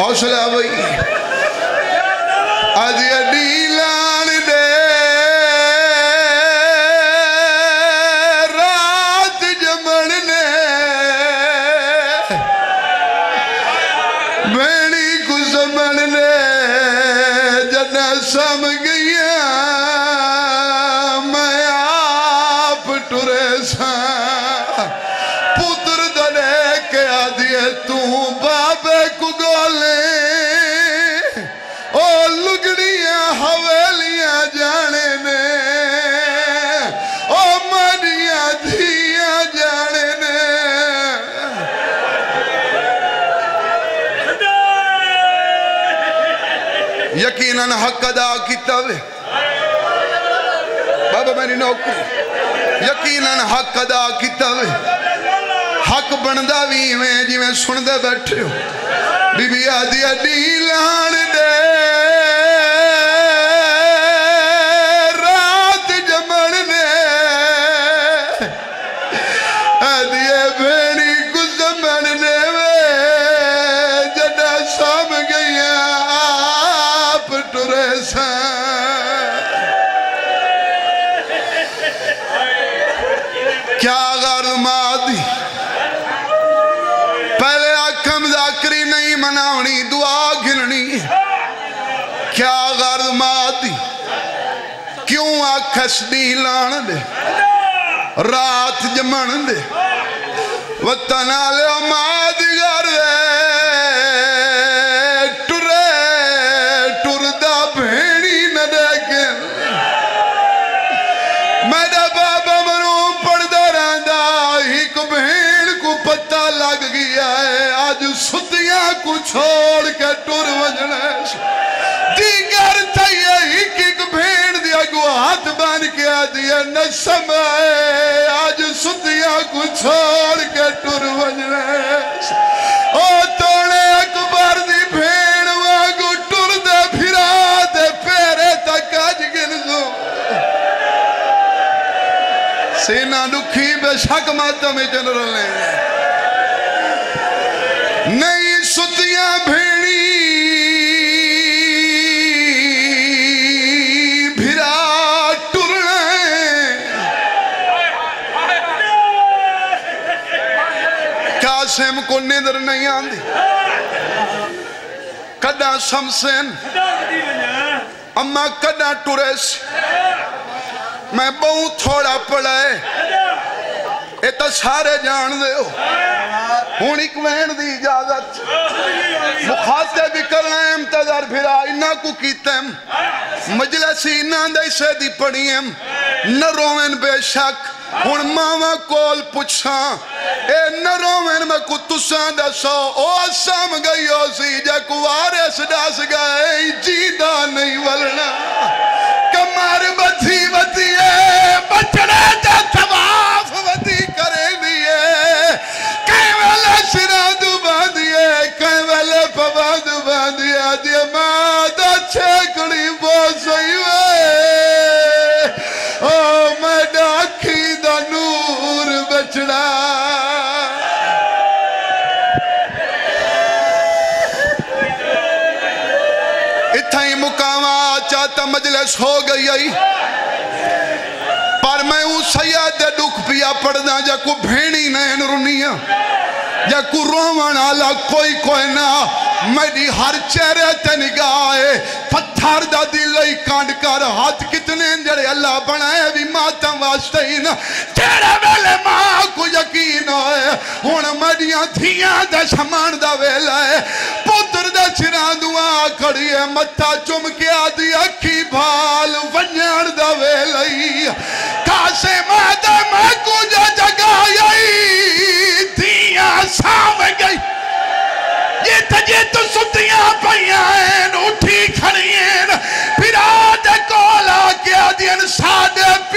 حوصلہ بھئی آدھی اڈی لان دے رات جمن نے بینی کو زمن نے جنہ سم گیا میں آپ ٹرے سا پتر دنے کے آدھی تو بابے کو گولے او لگڑیاں حویلیاں جانے نے او مانیاں دھیاں جانے نے یقیناً حق ادا کیتا وے بابا میری نوکری یقیناً حق ادا کیتا وے حق بندہ بھی میں جی میں سن دے بیٹھے ہو بی بی آدھی اڈی لان دے رات جمن نے آدھی بھینی کو زمن نے جنہ سام گیا آپ ٹرے سا کیا غرض مادی پہلے آکھم ذاکری نہیں مناونی دعا گھننی کیا غرض مادی کیوں آکھس دی لان دے رات جمن دے وطن آلے مادی غرض ٹردہ بھینی نہ دیکھیں میرا بابا منوں پڑھدا رہندا ہی کو بھین کو پتہ لگ گیا ہے آج ستیاں کو چھوڑ کے ٹر وجنے دیگر تھائیے ہی کی بھین دیا گو ہاتھ بان کے آدھیا نسم ہے آج ستیاں کو چھوڑ کے ٹر وجنے او توڑے اکبر دی بھین واگو ٹر دے پھرا دے پیرے تک آج گنزو سینہ دکھی بے شک ماتا میں جنرل ہے نہیں ستیاں بھیڑی بھرا ٹرنے قاسم کو نظر نہیں آندی کڈا سمسین اما کڈا ٹریس میں بہت تھوڑا پڑا ہے ایتا سارے جان دے ہو ہونی کوین دی اجازت مخاطے بھی کرنا ہے امتدار پھرا انہا کو کیتیں مجلسی انہا دے سے دی پڑھیں نہ روین بے شک ہون ماما کول پچھاں اے نہ روین میں کو تسان دا سو او سام گئی ہو سی جا کوارے سڈاس گئے جیدہ نہیں ولنا کمار بدھی بدھیے بچڑے جا تواف بدھی کرے دیئے کہیں والے سرادو باندھیے کہیں والے پوادو باندھیے آدھیے مادہ چھکڑی بہت صحیح ہوئے او میں ڈاکھی دا نور بچڑا اتھائی مقامہ چاہتا مجلس ہو گئی آئی پر میں ہوں سیاد دکھ پیا پڑھنا جا کو بھینی نین رنیا جا کو رومن آلا کوئی نہ میری ہر چہرے تے نگاہے پتھر دا دلئی کانڈ کر ہاتھ کتنے جڑے اللہ بنائے بھی ماتم واسطے ہی نا چہرے ویلے ماں کو یقین ہوئے ہون مڈیاں تھیاں دا سامان دا ویلے پتر دا سران دعا کھڑیے متھا چم کے آدھی اکھی بھال ونجڑ دا ویلے کاسے مادہ میں کو جا جگائی تھیاں سام گئی یہ تجھے تو ستیاں پہیاں اٹھی کھڑیاں پھر آدھے کولا کیا دین سادے